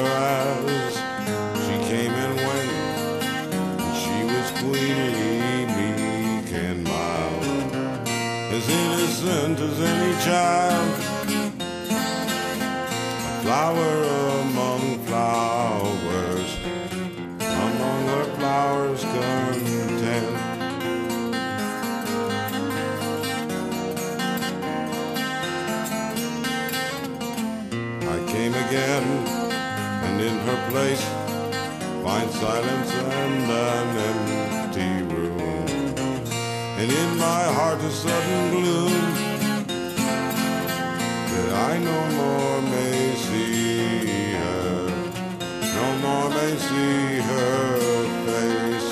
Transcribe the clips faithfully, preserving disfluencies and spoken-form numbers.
as she came and went. She was queenly, meek and mild, as innocent as any child, a flower among flowers, among her flowers content. I came again, and in her place find silence and an empty room, and in my heart a sudden gloom, that I no more may see her, no more may see her face.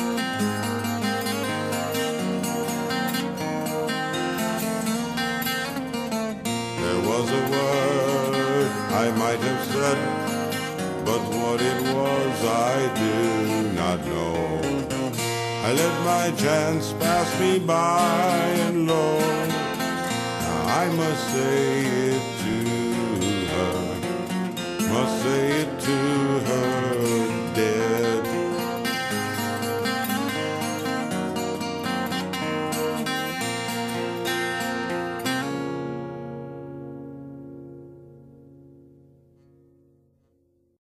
There was a word I might have said, but what it was I do not know. I let my chance pass me by, and lo, I must say it to her, must say it to her.